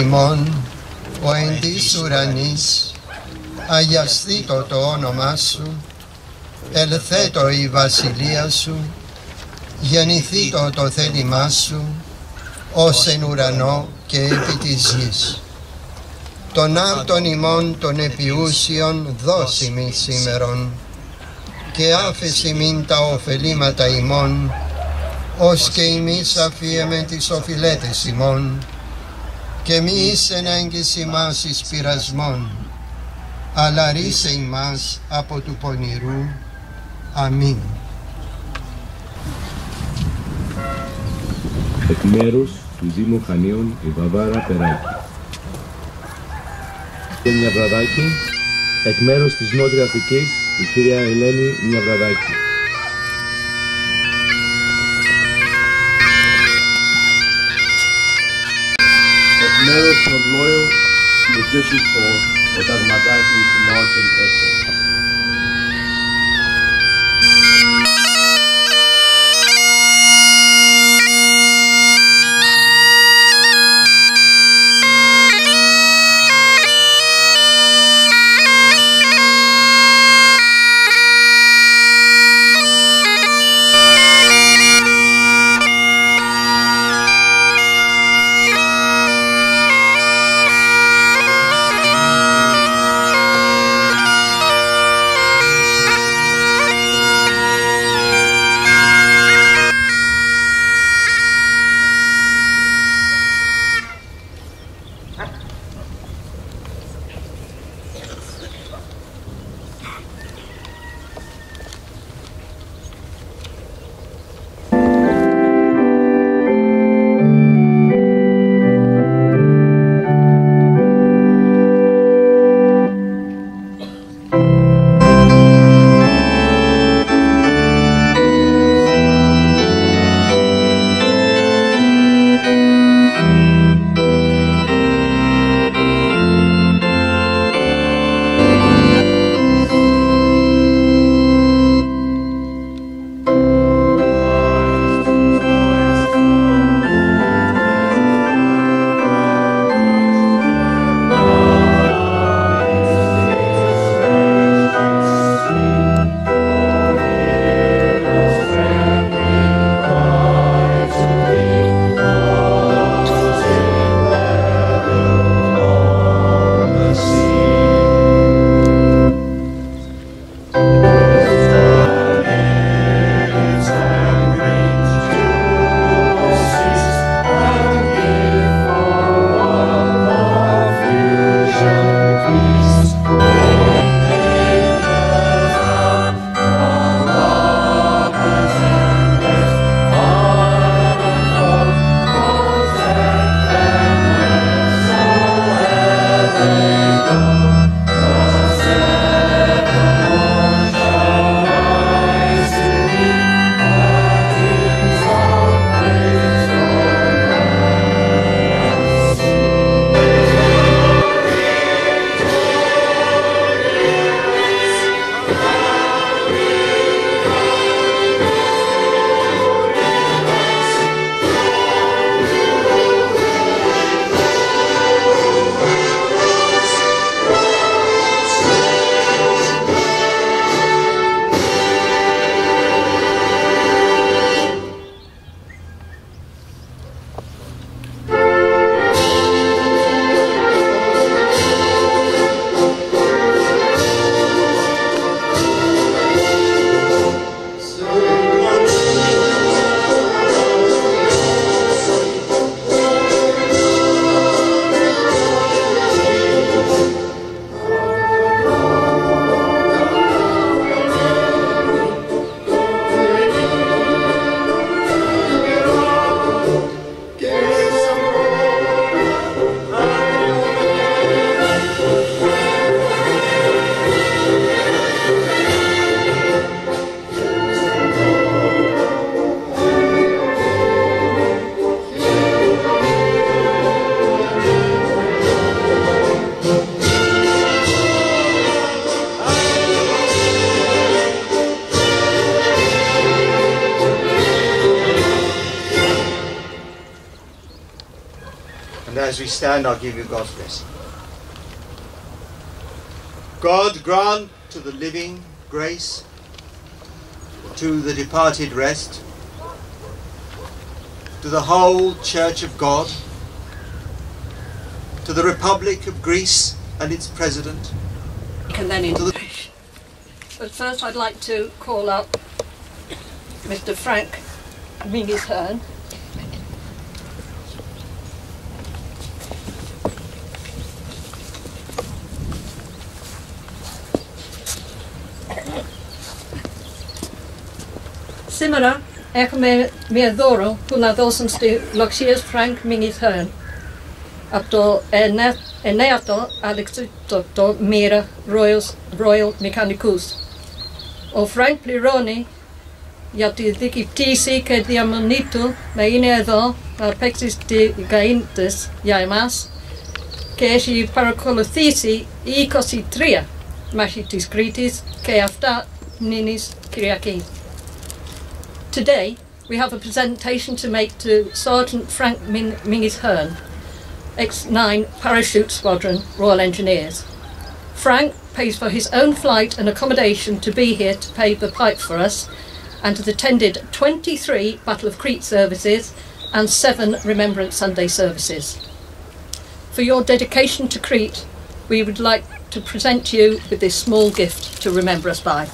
ημών, ο εν της ουρανής, αγιαστήτω το όνομά σου, ελθέτω η βασιλεία σου, γεννηθήτω το θέλημά σου, ως εν ουρανό και επί της γης. Τον άρτον ημών των επιούσιων δώσιμη σήμερον, και άφεση μην τα ωφελήματα ημών, ως και ημείς αφίεμεν τις οφειλέτες ημών, και μη εις ενέγγις ημάς εις πειρασμόν, αλλά ρίσε ημάς από του πονηρού. Αμήν. Εκ μέρους του Δήμου Χανίων η Βαβάρα Περάκη. Και Μιαβραδάκη. Εκ μέρους της Νότιας Αττικής η κυρία Ελένη Μιαβραδάκη. Εκ μέρους των Νοτλόιου του District Court ο Ταγματάκης Μάρτιν Έσσερ. as we stand, I'll give you God's blessing. God grant to the living grace, to the departed rest, to the whole Church of God, to the Republic of Greece and its President. And then English. But first I'd like to call up Mr. Frank Mingus Hearn. Simera, ech me ddorol, hwnna ddosyn sti Loxias Frank Mingus Hearn. Abdo Eneato Alex Dr. Mira Royal Mechanicus. O Frank Plironi, Yati Diciptisi che diamonito, Mainedo, Arpexis de Gaintes, Yaimas, che si paracolothisi, Ecosi Tria, Mashitis Critis, che after Ninis Kyriaki. Today, we have a presentation to make to Sergeant Frank Mingus Hearn, X9 Parachute Squadron, Royal Engineers. Frank pays for his own flight and accommodation to be here to pave the pipe for us, and has attended 23 Battle of Crete services and 7 Remembrance Sunday services. For your dedication to Crete, we would like to present you with this small gift to remember us by.